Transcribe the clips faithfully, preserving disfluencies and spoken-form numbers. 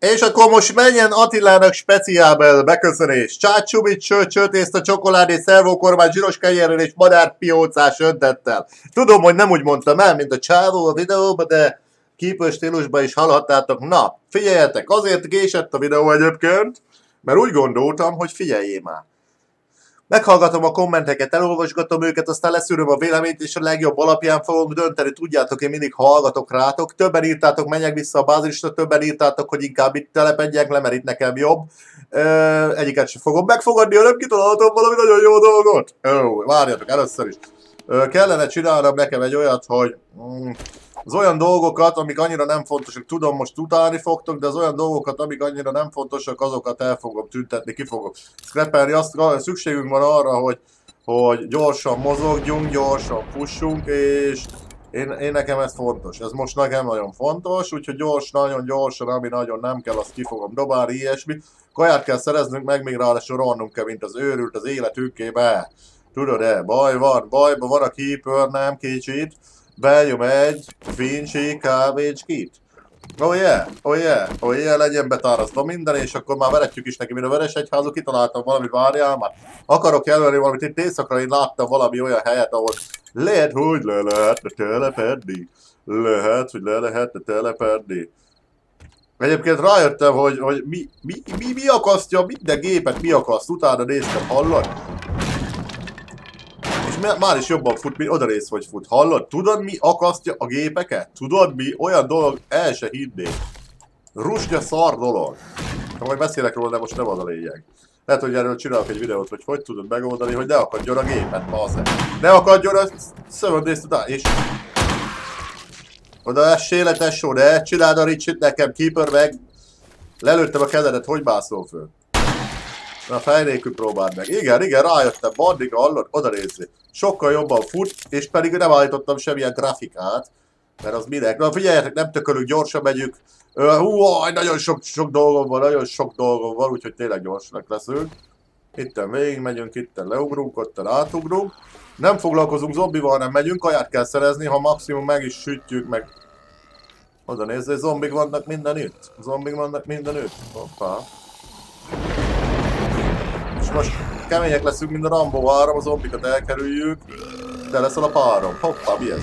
És akkor most menjen Attilának speciál beköszönés. Csát, csubit, sőt, csőtészta, csokoládé, szervókormány, zsíros kenyérrel és madárpiócás öntettel. Tudom, hogy nem úgy mondtam el, mint a csávó a videóban, de keeper stílusban is hallhattátok. Na, figyeljetek, azért késett a videó egyébként, mert úgy gondoltam, hogy figyeljél már. Meghallgatom a kommenteket, elolvasgatom őket, aztán leszűröm a véleményt, és a legjobb alapján fogok dönteni. Tudjátok, én mindig hallgatok rátok. Többen írtátok, menjek vissza a bázisra, többen írtátok, hogy inkább itt telepedjek le, mert itt nekem jobb. Ö, egyiket sem fogom megfogadni, hanem kitaláltam valami nagyon jó dolgot. Ó, várjatok, először is. Ö, kellene csinálnom nekem egy olyat, hogy... Mm, az olyan dolgokat, amik annyira nem fontosak, tudom, most utálni fogtok, de az olyan dolgokat, amik annyira nem fontosak, azokat el fogom tüntetni, ki fogok scrappelni. Azt szükségünk van arra, hogy, hogy gyorsan mozogjunk, gyorsan fussunk, és én, én nekem ez fontos. Ez most nekem nagyon fontos, úgyhogy gyors, nagyon gyorsan, ami nagyon nem kell, azt ki fogom dobálni, ilyesmi. Kaját kell szereznünk, meg még ráadásul rohannunk kell, mint az őrült az életünkébe. Tudod-e? Baj van, bajban van a keeper, nem kicsit. Beljön egy fincsi kávécskit. Oh yeah, oh yeah, oh yeah, legyen betárasztva minden, és akkor már veretjük is neki, mint a Veresegyházú, kitaláltam valami, várjál már. Akarok jelölni valamit, itt éjszakra én láttam valami olyan helyet, ahol lehet, hogy le lehetne telepedni. Lehet, hogy le lehetne telepedni. Egyébként rájöttem, hogy, hogy mi, mi, mi, mi akasztja, minden gépet mi akaszt, utána néztem, hallod? Már is jobban fut, mint odarész, hogy fut. Hallod? Tudod, mi akasztja a gépeket? Tudod, mi? Olyan dolog, el se hinnék. Rusnya szar dolog. Ha majd beszélek róla, de most nem az a lényeg. Lehet, hogy erről csinálok egy videót, hogy hogy tudod megoldani, hogy ne akadjon a gépet, bazeg. Ne akadjon a szövöndészt után, és... Oda essél le, tesó, de csináld a ricsit nekem, keeper meg. Lelőttem a kezedet, hogy bászol föl? Na, fej nélkül próbáld meg. Igen, igen, rájöttem, bandika, hallod, oda nézzé. Sokkal jobban fut, és pedig nem állítottam semmilyen grafikát. Mert az minek. Na figyeljetek, nem tökölünk, gyorsan megyünk. Hú, nagyon sok, sok dolgom van, nagyon sok dolgom van, úgyhogy tényleg gyorsak leszünk. Itten végig megyünk, itten leugrunk, otten átugrunk. Nem foglalkozunk zombival, hanem megyünk, kaját kell szerezni, ha maximum meg is sütjük, meg... Oda nézzé, zombik vannak mindenütt. Zombik vannak mindenütt. Hoppá. És most kemények leszünk, mint a Rambo három, a zombikat elkerüljük, de leszel a párom. Hoppá, mi ez?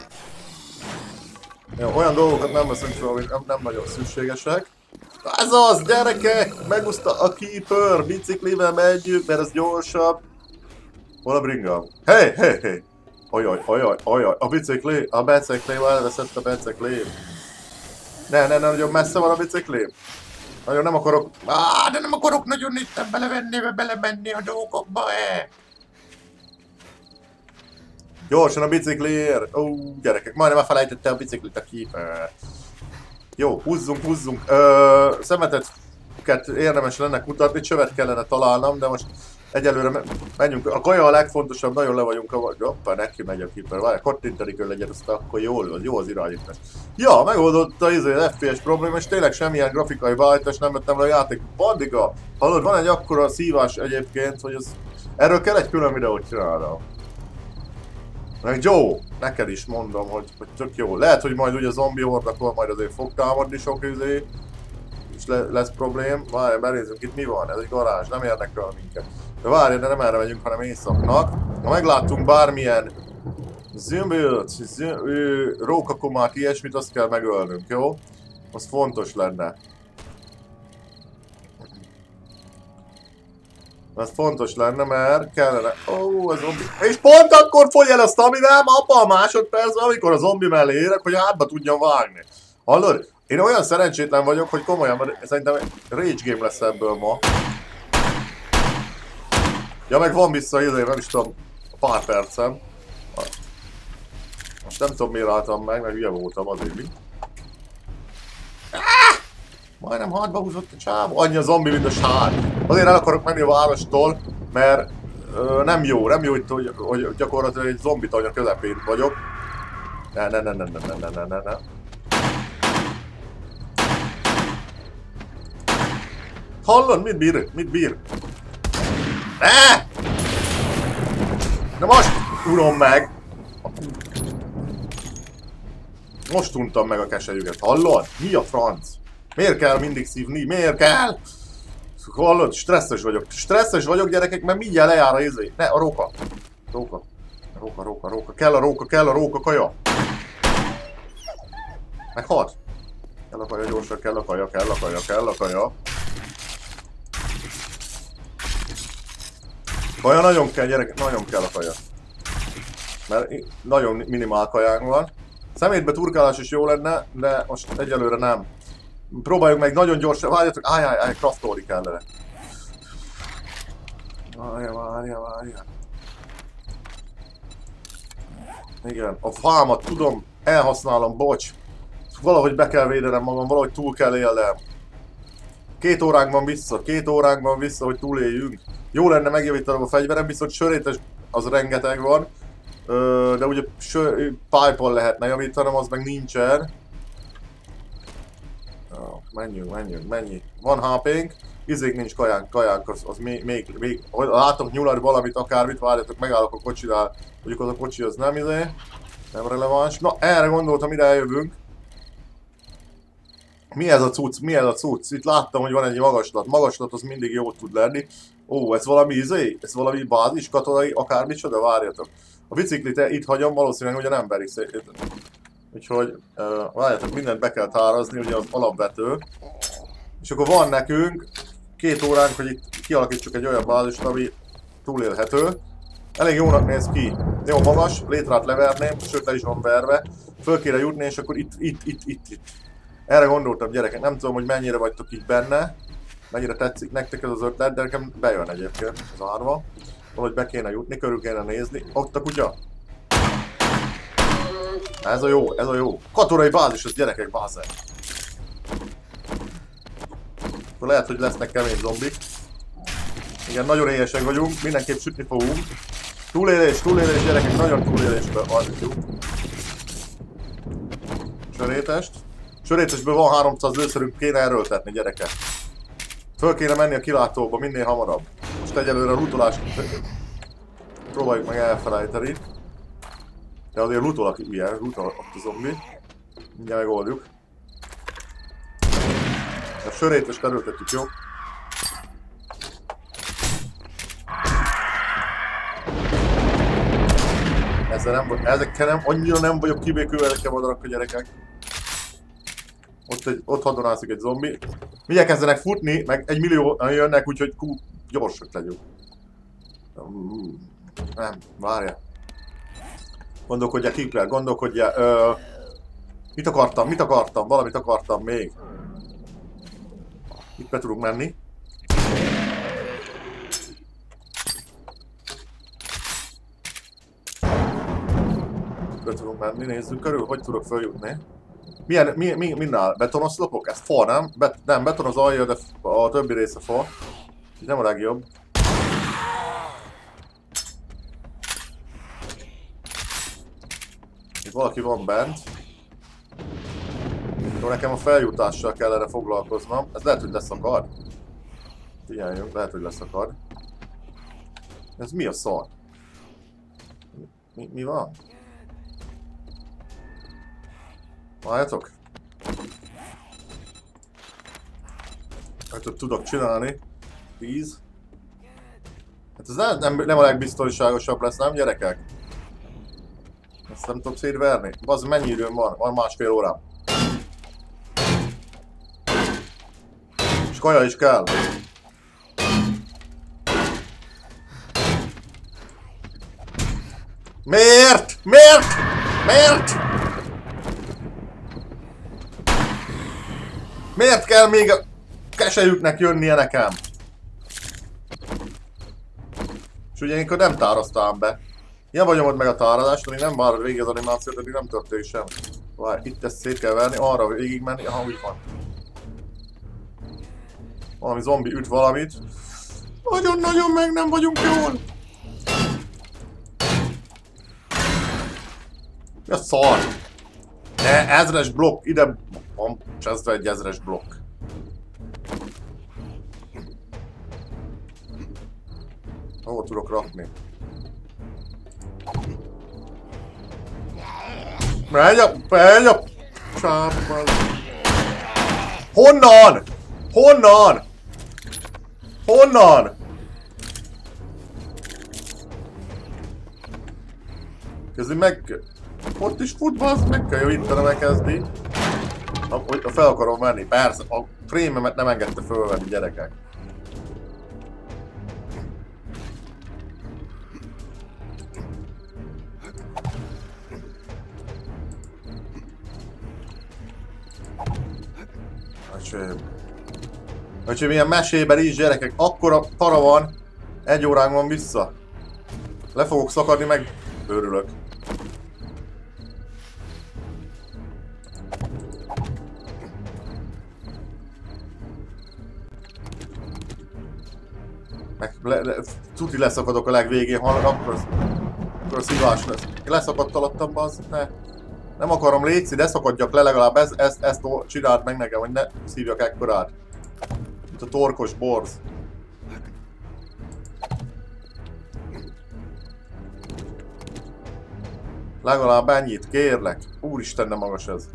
Jó, olyan dolgokat nem veszünk fel, amik nem, nem nagyon szükségesek. Ez az, gyerekek! Megúszta a keeper, biciklivel megyünk, mert ez gyorsabb. Hol a bringám? Hey, hey, hey! Ajaj, ajaj, ajaj, a bicikli, a bicikli, elveszett a bicikli. Ne, ne, ne, nagyon messze van a bicikli. Nagyon nem akarok... Á, de nem akarok nagyon itt belevenni, vagy belemenni a dolgokba, eh! Gyorsan a bicikliért! Ó, gyerekek, majdnem elfelejtette a biciklit a keeper. Jó, húzzunk, húzzunk. Ö, szemeteket érdemes lenne kutatni, csövet kellene találnom, de most egyelőre menjünk. A kaja a legfontosabb, nagyon le vagyunk a... Hoppá, neki megy a keeper. Várj, kattintani kell legyen, aztán akkor jól, jó az irányítás. Ja, megoldott az ef pé es probléma, és tényleg semmilyen grafikai beállítás nem vettem le a játék. Bandika, hallod, van egy akkora szívás egyébként, hogy az... Erről kell egy külön videót csinálni. Meg Joe, neked is mondom, hogy, hogy tök jó. Lehet, hogy majd ugye a zombi hordakon majd azért fog támadni sok izé, és le, lesz problém. Várj, benézzünk, itt mi van? Ez egy garázs, nem érdekel minket. De várj, de nem erre megyünk, hanem éjszaknak. Ha megláttunk bármilyen zömbölt, rókakomát, ilyesmit, azt kell megölnünk, jó? Az fontos lenne. Ez fontos lenne, mert kellene... Ó, oh, a zombi... És pont akkor fogy el a staminám, apa a másodpercben, amikor a zombi mellé érek, hogy hátba tudjam vágni. Hallod? Én olyan szerencsétlen vagyok, hogy komolyan, szerintem rage game lesz ebből ma. Ja, meg van vissza, azért nem is tudom, pár percem. Most nem tudom, miért álltam meg, mert hülye voltam azért, mi? Majdnem hátba húzott a csávó. Annyi a zombi, mint a sár. Azért el akarok menni a várostól, mert ö, nem jó, nem jó itt, hogy, hogy gyakorlatilag egy zombitanya közepén vagyok. Ne, ne, ne, ne, ne, ne, ne, ne, ne. Hallod, mit bír? Mit bír? Ne! De most urom meg! Most untam meg a keselyüket, hallod? Mi a franc? Miért kell mindig szívni? Miért kell? Hallod? Stresszes vagyok. Stresszes vagyok, gyerekek, mert mindjárt lejár a izé. Ne, a róka. Róka. Róka, róka, róka. Kell a róka, kell a róka, kaja. Meghalt. Kell a kaja, gyorsan, kell a kaja, kell a kaja, kell a kaja. Kaja nagyon kell, gyerekek, nagyon kell a kaja. Mert nagyon minimál kajánk van. Szemétbe turkálás is jó lenne, de most egyelőre nem. Próbáljuk meg nagyon gyorsan, várjatok, áj, áj, áj, craftolni kellene. Várja, várja, várja. Igen, a fámat tudom, elhasználom, bocs. Valahogy be kell védenem magam, valahogy túl kell élnem. Két óránk van vissza, két óránk van vissza, hogy túléljünk. Jó lenne megjavítanom a fegyverem, viszont sörétes az rengeteg van. Ö, de ugye pipe-on lehetne javítanom, az meg nincsen. Oh, menjünk, menjünk, mennyi. Van há pénk, izék nincs kajánk, kajánk, az, az még, még, még, látok nyulani valamit, akármit, várjatok, megállok a kocsinál, mondjuk az a kocsi az nem izé, nem releváns. Na, erre gondoltam, ide eljövünk. Mi ez a cucc, mi ez a cucc? Itt láttam, hogy van egy magaslat, magaslat az mindig jó tud lenni. Ó, ez valami izé, ez valami bázis, katonai, akármicsoda, várjatok. A biciklit itt hagyom, valószínűleg ugye nem verik szét. Úgyhogy, uh, várjátok, mindent be kell tárazni, ugye az alapvető. És akkor van nekünk két óránk, hogy itt kialakítsuk egy olyan bázist, ami túlélhető. Elég jónak néz ki. Jó magas, létrát leverném, sőt le is van verve. Föl kéne jutni, és akkor itt, itt, itt, itt, itt. Erre gondoltam, gyerekek, nem tudom, hogy mennyire vagytok így benne. Mennyire tetszik nektek ez az ötlet, de nekem bejön egyébként az árva. Valahogy be kéne jutni, körül kéne nézni. Ott a kutya. Ez a jó, ez a jó. Katonai bázis, az gyerekek, bázer. Akkor lehet, hogy lesznek kemény zombik. Igen, nagyon éhesek vagyunk, mindenképp sütni fogunk. Túlélés, túlélés, gyerekek, nagyon túlélésben adjuk. Sörétest. Sörétesből van háromszáz lőszerünk, kéne erőltetni, gyerekek. Föl kéne menni a kilátóba minél hamarabb. Most egyelőre a lootolást próbáljuk meg elfelejteni. De azért lootolak, ilyen, lootol ott a zombi. Mindjárt megoldjuk. A sörétest erőltetjük, jó? Ezzel nem, ezekkel nem, annyira nem vagyok kibékülve, ezekkel madarak a gyerekek. Ott, egy, ott hadonászik egy zombi. Mindjárt kezdenek futni, meg egy millió jönnek, úgyhogy kú, gyorsak legyünk. Nem, várjál. Gondolkodjál, Kikler, gondolkodjál. Ö, mit akartam, mit akartam, valamit akartam még. Itt be tudunk menni. Be tudunk menni, nézzük körül, hogy tudok feljutni. Milyen, mi, mi, minnál? Betonoszlopok? Ez fa, nem? Bet, nem, beton az alja, de a többi része fa. Így nem a legjobb. Itt valaki van bent. Jó, nekem a feljutással kellene foglalkoznom. Ez lehet, hogy leszakad. Figyeljünk, lehet, hogy leszakad. Ez mi a szar? Mi, mi van? Várjatok? Hogy tudok csinálni. tíz. Hát ez nem, nem, nem a legbiztonságosabb lesz, nem gyerekek? Ezt nem tudok szétverni. Az mennyi időm van? Van másfél órám. És kaja is kell. Miért? Miért? Miért? Miért kell még a keselyüknek jönnie nekem? És ugye én nem táraztam be. Ilyen vagy nyomod meg a tárazást, amíg nem várod végig az animációt, addig nem történik sem. Várj, itt ezt szét kell verni, arra végig menni, aha, úgy van. Valami zombi üt valamit. Nagyon-nagyon meg nem vagyunk jól. Mi a szar? Ne, ezres blokk, ide van cseszve egy ezres blokk. Hol tudok rakni? Megy a, megy a csápban. Honnan? Honnan? Honnan? Kezdi meg... Ott is fut, bazd, meg kell javítanom elkezdi. Hogy fel akarom venni, persze, a frame-emet nem engedte fölvenni, gyerekek. Öcsém. Öcsém, ilyen mesében is, gyerekek, akkora para van, egy órán van vissza. Le fogok szakadni, meg örülök. Meg le, le, tuti leszakadok a legvégén, ha akkor, akkor szívás lesz. Leszakadt alattam, bazd, ne. Nem akarom, létszi, de szakadjak le legalább, ez, ezt, ezt csináld meg nekem, hogy ne szívjak ekkorát. Mint a torkos borz. Legalább ennyit, kérlek. Úristen, de magas ez.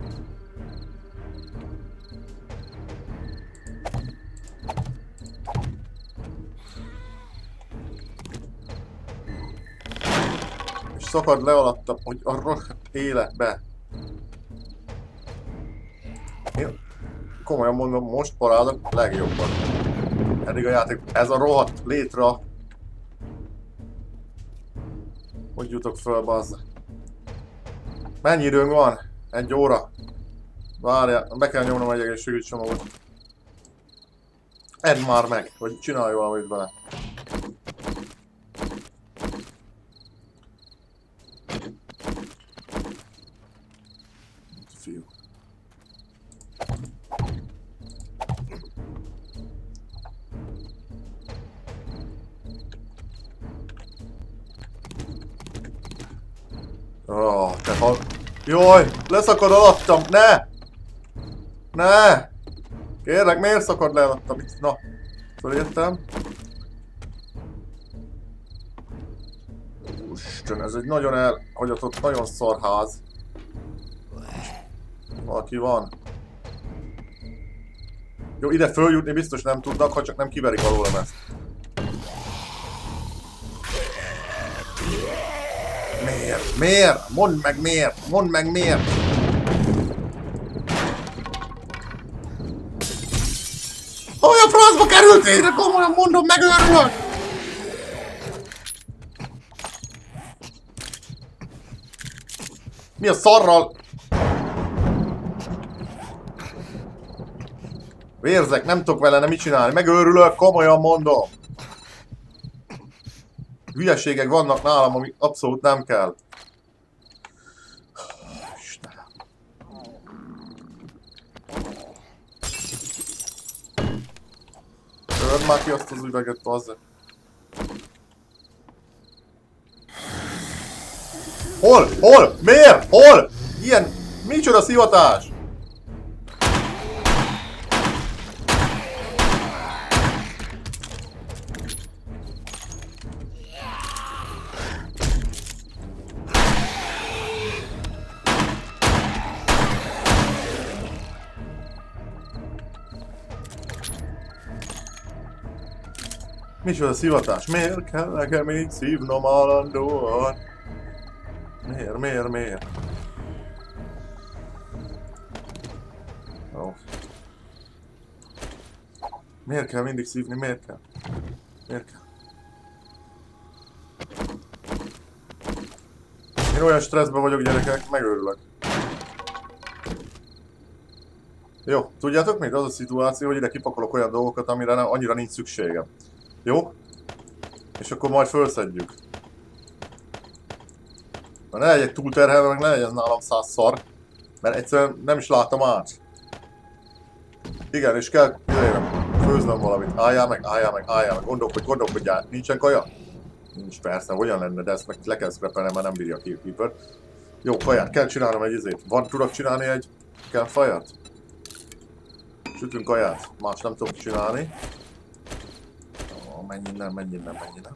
És szakad le alattam, hogy a rohadt életbe. Én komolyan mondom, most parádok legjobban. Eddig a játék, ez a rohadt létre. Hogy jutok föl, bazd? Mennyi időnk van? Egy óra? Várjál, be kell nyomnom egy egészségügyi csomagot. Edd már meg, vagy csinálj valamit vele. Fiú. Oh, te hal... Jaj, leszakad alattam, ne! Ne! Kérlek, miért szakad le alattam? Na, fölértem. Isten, ez egy nagyon elhagyatott, nagyon szarház. Valaki van. Jó, ide följutni biztos nem tudnak, ha csak nem kiverik alólam ezt. Miért? Miért? Mondd meg miért? Mondd meg miért? Olyan francba kerültél, de komolyan mondom, megőrülök! Mi a szarral? Vérzek, nem tudok vele nem mit csinálni, megőrülök, komolyan mondom. Hülyeségek vannak nálam, ami abszolút nem kell. Istenem. Törd már ki azt az üveget, bazze. Hol? Hol? Miért? Hol? Ilyen... Micsoda szivatás? Micsoda szivatás? Miért kell nekem így szívnom állandóan? Miért, miért, miért? Ó. Miért kell mindig szívni? Miért kell? Miért kell? Én olyan stresszben vagyok, gyerekek, megőrülök. Jó, tudjátok még? Az a szituáció, hogy ide kipakolok olyan dolgokat, amire nem, annyira nincs szükségem. Jó? És akkor majd felszedjük. Ne legyek túlterhelve, meg ne legyen nálam száz szar. Mert egyszerűen nem is láttam át. Igen, és kell főznöm valamit. Álljál meg, álljál meg, álljál meg. Gondolkodj, gondolkodjál. Nincsen kaja? Nincs, persze, hogyan lenne, de ezt meg le kell scrapelnem, mert nem bírja a Keeper. Jó, kaját, kell csinálnom egy izét. Van, tudok csinálni egy campfire-t? Sütünk kaját. Más nem tudok csinálni. Oh, menj innen, menj innen, menj innen.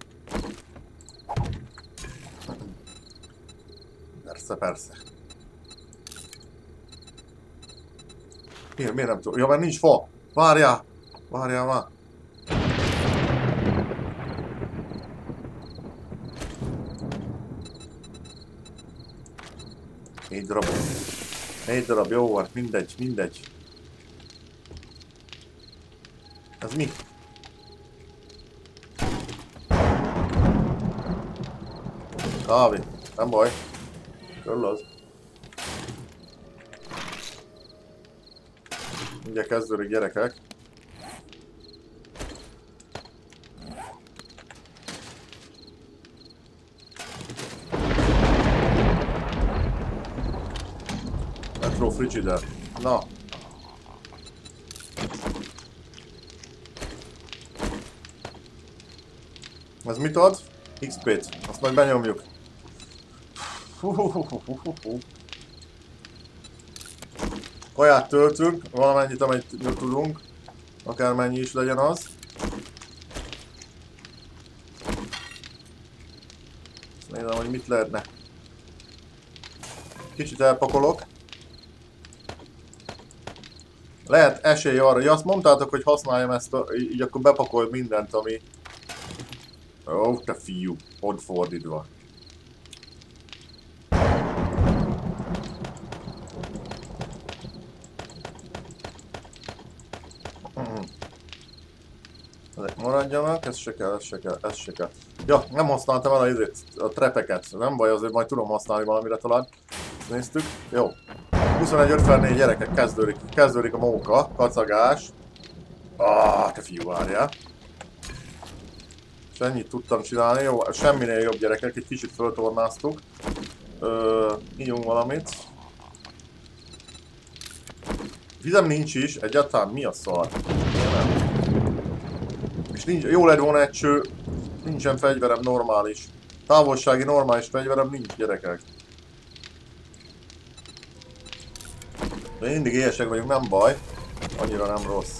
Persze, persze. Miért, miért nem tudom? Ja, mert nincs fa. Várjál. Várjál már. Négy darab. Négy darab, jó van. Mindegy, mindegy. Ez mi? Kávé. Nem baj. Körül az. Mindjárt kezdődik, gyerekek. Metro Frigider. Na. Ez mit ad? iksz pét. Azt majd benyomjuk. Kaját töltünk, valamennyit, amit tudunk. Akármennyi is legyen az. Azt nézem, hogy mit lehetne. Kicsit elpakolok. Lehet esély arra, hogy azt mondtátok, hogy használjam ezt, a, így akkor bepakol mindent, ami... Ó, oh, te fiú, pont fordítva. Ezek maradjanak, ez se kell, ez se kell, ez se kell. Ja, nem használtam el a, izét, a trepeket, nem baj, azért majd tudom használni valamire talán. Ezt néztük, jó. huszonegy ötvennégy gyerekek, kezdődik, kezdődik a móka, kacagás. Ah, te fiú, várjál. És ennyit tudtam csinálni, jó, semminél jobb gyerekek, egy kicsit föltornáztuk. Ö, ígyunk valamit. Vizem nincs is, egyáltalán mi a szar? Nem. És nincs, jó lett volna egy cső, nincsen fegyverem normális. Távolsági normális fegyverem nincs, gyerekek. De mindig éhesek vagyunk, nem baj. Annyira nem rossz.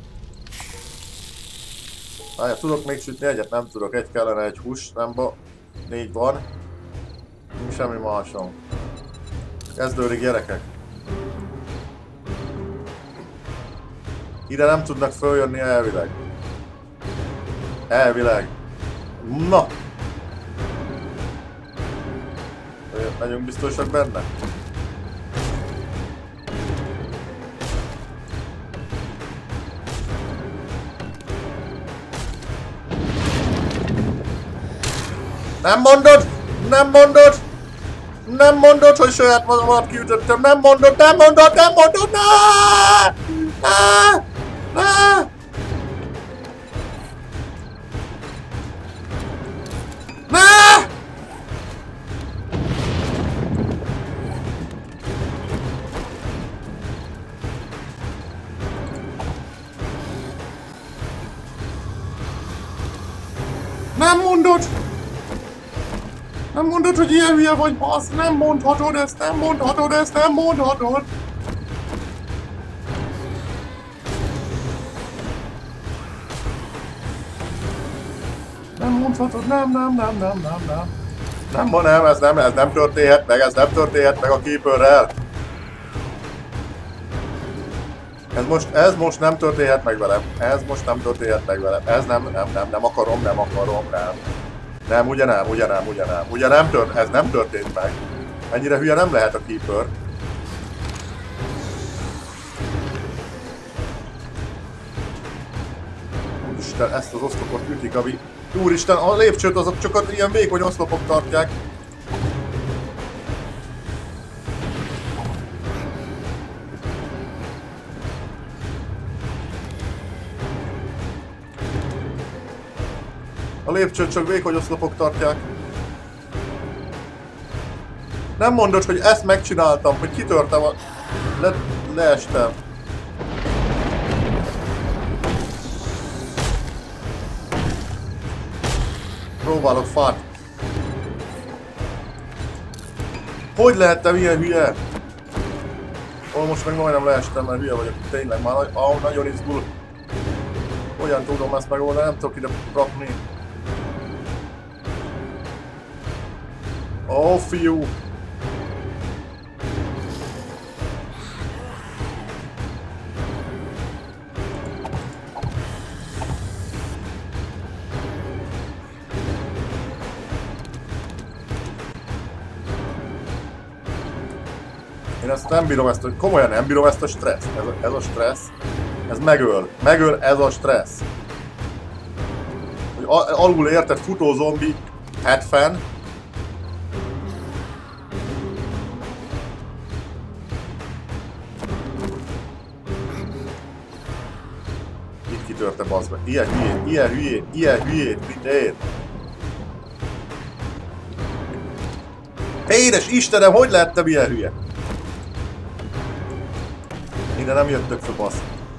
Várjál, tudok még sütni egyet? Nem tudok. Egy kellene, egy hús, nem ba... Négy van. Nincs semmi másom. Kezdődik, gyerekek. Ide nem tudnak följönni elvileg. Elvileg. Na! Legyünk biztosak benne. Nem mondod! Nem mondod! Nem mondod, hogy saját magamat kiütöttem! Nem mondod! Nem mondod! Nem mondod! Ne! Ne! Ne! Ne! Nem mondod! Nem mondod, hogy ilyen hülye vagy, basz! Nem mondhatod ezt, nem mondhatod ezt, nem mondhatod! Nem mondhatod, nem, nem, nem, nem, nem, nem. Nem, ma nem, ez nem, ez nem történhet meg, ez nem történhet meg a Keeperrel. Ez most, ez most nem történhet meg velem. Ez most nem történhet meg velem. Ez nem, nem, nem, nem akarom, nem akarom, nem. Nem, ugye nem, ugye nem, ugye nem. Ugye nem tört, ez nem történt meg. Ennyire hülye nem lehet a Keeper. Úristen, ezt az oszlopot ütik, ami... Úristen, a lépcsőt azok csak ilyen vékony oszlopok tartják. A lépcsőt csak vékony oszlopok tartják. Nem mondod, hogy ezt megcsináltam, hogy kitörtem a... Le... leestem. Próbálok fát. Hogy lehettem ilyen hülye? Ó, most meg majdnem leestem, mert hülye vagyok. Tényleg már ah, nagyon izgul. Hogyan tudom ezt megoldani? Nem tudok ide rakni. Ó, fiú! Én ezt nem bírom, ezt, hogy komolyan nem bírom ezt a stresszt. Ez a, ez a stressz, ez megöl. Megöl ez a stressz. Hogy alul érted futó zombi, hetven. Itt kitörte, bazd meg. Ilyen hülyét, ilyen hülyét, ilyen hülyét, mint én. Édes Istenem, hogy lettem ilyen hülye? Ide nem jöttök föl, bassz.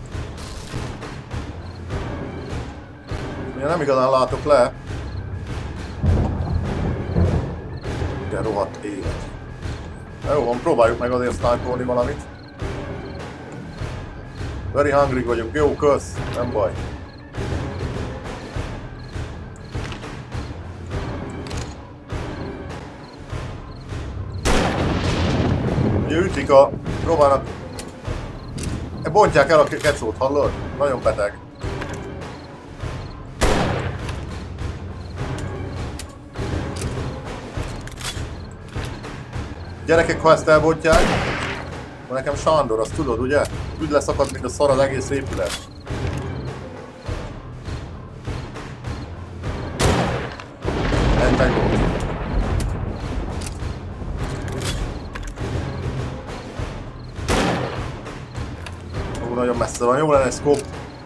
Ugye nem igazán látok le. De rohadt élet. Na jó van, próbáljuk meg azért sniperolni valamit. Very hungry vagyunk, jó, kösz, nem baj. Ugye ütik a... próbálnak... Bontják el a kecót, hallod? Nagyon beteg. Gyerekek, ha ezt elbontják, akkor nekem Sándor, azt tudod, ugye? Úgy leszakad, mint a szar az egész épület. Ez meg volt. Ó, nagyon messze van, jó lenne egy scope.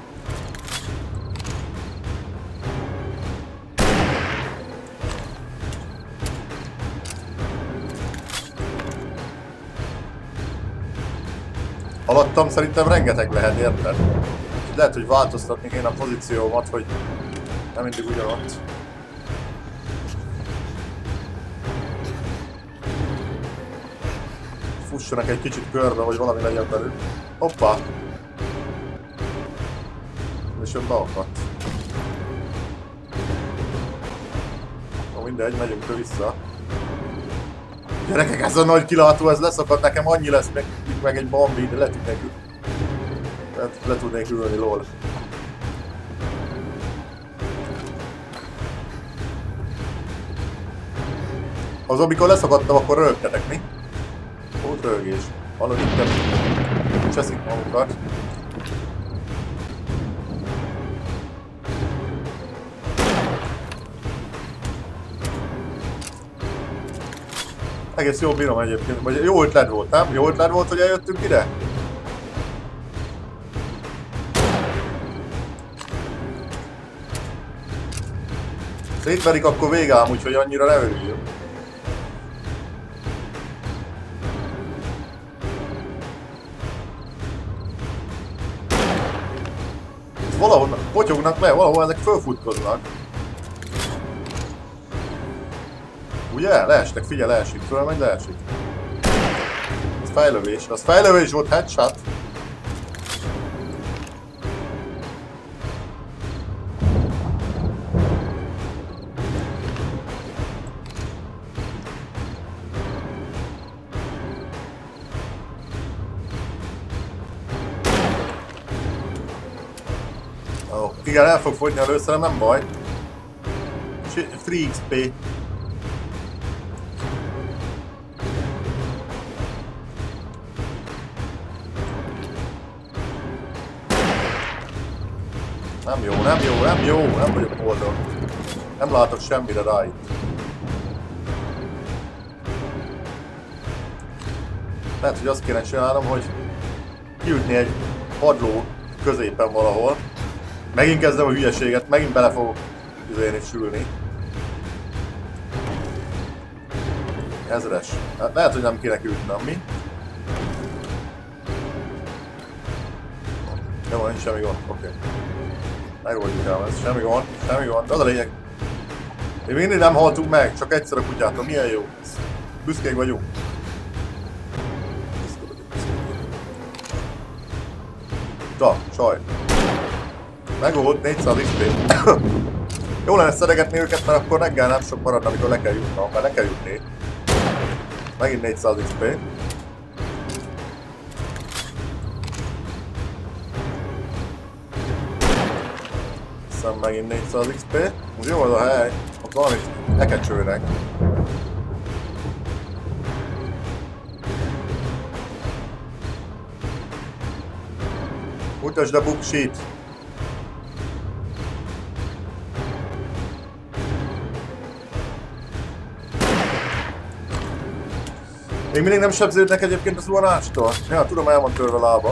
Alattam szerintem rengeteg lehet, érted? Lehet, hogy változtatni kéne a pozíciómat, hogy nem mindig ugyanott. Fussanak egy kicsit körbe, vagy valami legyen belül. Hoppá! És jön beakadt. Na mindegy, megyünk től vissza. Gyerekek, ez a nagy kilátó, ez leszakad, nekem annyi lesz meg, meg egy bambi, de le tudnék, le, le tudnék ülni, lol. Az amikor leszakadtam, akkor rögtetek, mi? Volt rögés. Valahogy itt cseszik magukat. Egész jól bírom egyébként, vagy jó ötlet volt, nem? Jó ötlet volt, hogy eljöttünk ide? Szétverik, akkor vége ám, úgyhogy annyira ne örüljön. Valahol potyognak le, valahol ezek fölfutkoznak. Ugye? Leestek, figyelj, leesik, fölmegy, leesik. Az fejlövés, az fejlövés volt, headshot. Oh, igen, el fog fogyni a lőszerem, nem baj. Free iksz pé. Nem jó, nem jó, nem jó, nem vagyok boldog. Nem látok semmire rá itt. Lehet, hogy azt kéne csinálnom, hogy kiütni egy padló középen valahol. Megint kezdem a hülyeséget, megint bele fogok üzélni, sülni. Ezres. Hát lehet, hogy nem kéne kiütnem, mi? Jó, nincs semmi gond, oké. Okay. Megoldjuk el ezt, semmi gond, semmi gond, az a lényeg. Még mindig nem haltunk meg, csak egyszer a kutyától, milyen jó. Büszkék vagyunk. Ta, saj. Megold, négyszáz iksz pé. Jó lenne szedegetni őket, mert akkor reggel nem sok marad, amikor le kell jutnom, mert le kell jutni. Megint négyszáz iksz pé. Aztán megint négyszáz iksz pé. Úgy jó az a hely, ott valamit lekecsőnek. Mutasd a buksit! Még mindig nem sebződnek egyébként az zuhanástól? Ja, tudom, el van törve lábam.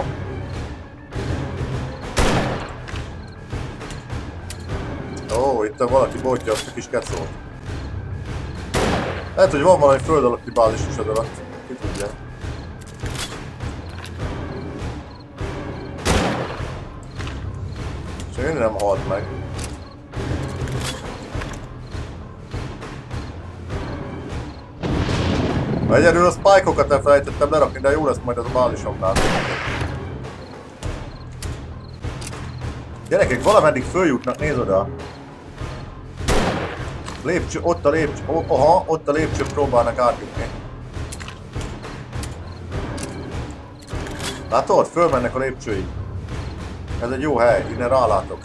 Ó, itt valaki botja azt a kis kecót. Lehet, hogy van valami föld alatti bázis is ez alatt. Ki tudja. És én nem halt meg. Egyedül a spike-okat elfelejtettem lerakni, de jó lesz majd ez a bázisomnál. Gyerekek, valameddig följutnak, nézd oda! Lépcső, ott a lépcső, aha, ott a lépcső próbálnak átjutni. Látod? Fölmennek a lépcsőig. Ez egy jó hely, innen rálátok.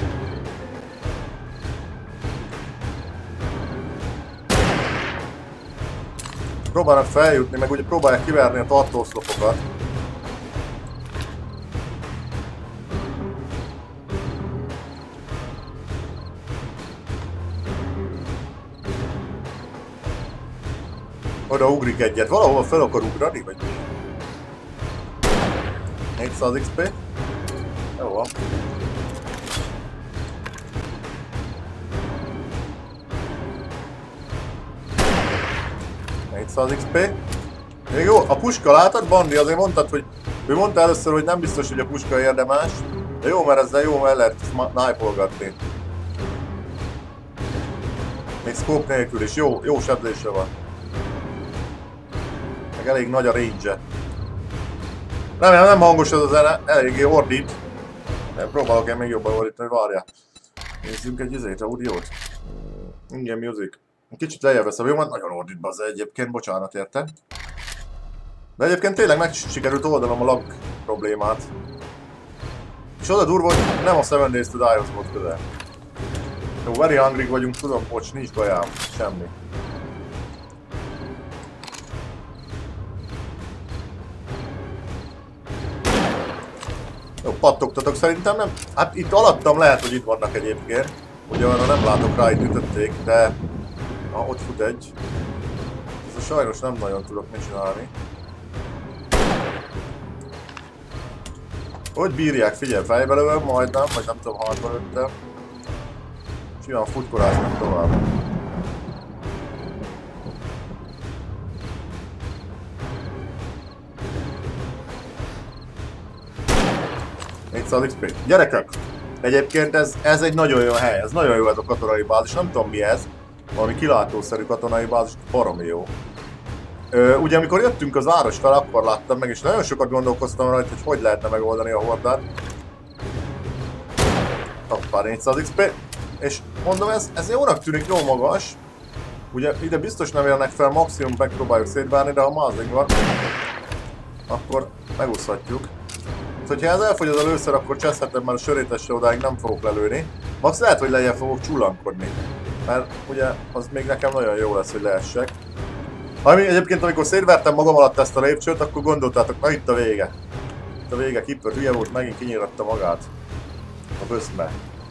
Próbálnak feljutni, meg ugye próbálják kiverni a tartóoszlopokat. Oda ugrik egyet, valahol fel akar ugrani, vagy mi? négyszáz iksz pé. Jó van. négyszáz iksz pé. Még jó, a puska látod, Bandi? Azért mondtad, hogy... Ő mondta először, hogy nem biztos, hogy a puska érdemes. De jó, mert ezzel jó, mert lehet snipe-olgatni. Még scope nélkül is, jó, jó sebzése van. Meg elég nagy a range-e. Remélem nem hangos ez a zene, eléggé ordít. Nem próbálok én még jobban ordítani, várjál. Nézzünk egy izét, audiót. Ingyen music. Kicsit lejjebb veszem, jó, mert nagyon ordít be az egyébként, bocsánat érte. De egyébként tényleg meg sikerült oldanom a lag problémát. És oda durva, hogy nem a Seven Days to Die-hoz volt közel. Jó, very hungry vagyunk, tudom, bocs, nincs bajám, semmi. Jó, pattogtatok szerintem nem? Hát itt alattam lehet, hogy itt vannak egyébként. Ugye arra nem látok rá, itt ütötték, de... Ah, ott fut egy. Ez a sajnos nem nagyon tudok mit csinálni. Hogy bírják? Figyelj, fejbe lövöm, majdnem, vagy nem tudom, hátba lőttem. Simán futkoráznak tovább. négyszáz iksz pé. Gyerekek! Egyébként ez, ez egy nagyon jó hely, ez nagyon jó ez a katonai bázis, nem tudom mi ez. Valami kilátószerű katonai bázis, baromi jó. Ö, ugye amikor jöttünk az város fel, akkor láttam meg, és nagyon sokat gondolkoztam rajta, hogy hogy lehetne megoldani a hordát. Hoppá, négyszáz iksz pé. És mondom, ez, ez jónak tűnik, jó magas. Ugye ide biztos nem érnek fel, maximum megpróbáljuk szétvárni, de ha mázing van, akkor megúszhatjuk. Szóval, ha ez elfogy az a lőszer, akkor cseszhetem, mert a sörétesre odáig nem fogok lelőni. Max lehet, hogy lejjebb fogok csullankodni. Mert ugye az még nekem nagyon jó lesz, hogy leessek. Ami egyébként, amikor szétvertem magam alatt ezt a lépcsőt, akkor gondoltátok, na itt a vége. Itt a vége, Kipper hülye volt, megint kinyíratta magát a böszme.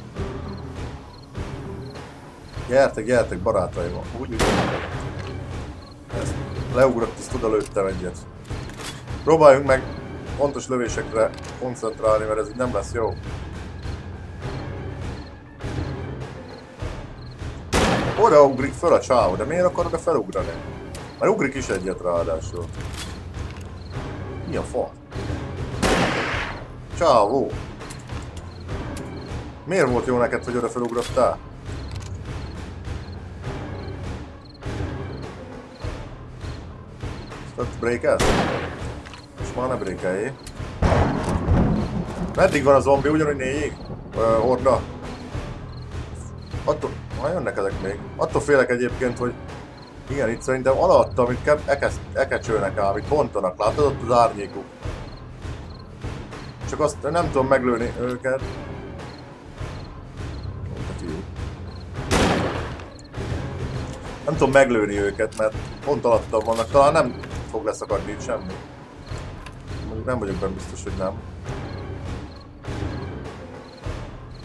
Gyertek, gyertek, barátaim! Úgy, úgy. Ezt leugrott, ezt oda lőttem egyet. Próbáljunk meg pontos lövésekre koncentrálni, mert ez így nem lesz jó. Oda ugrik föl a csávó, de miért akar oda felugrani? Mert ugrik is egyet ráadásul. Mi a fa? Csávó! Miért volt jó neked, hogy oda felugrottál? Ezt breakelsz? És már ne breakeljé. Meddig van a zombi? Ugyanúgy négyig? Horda? Attól... Ha jönnek ezek még. Attól félek egyébként, hogy igen, itt szerintem alatta, amit ekecsölnek ám, itt bontanak, látod ott az árnyékuk. Csak azt nem tudom meglőni őket. Nem tudom meglőni őket, mert pont alattam vannak, talán nem fog leszakadni itt semmi. Nem vagyok benne biztos, hogy nem.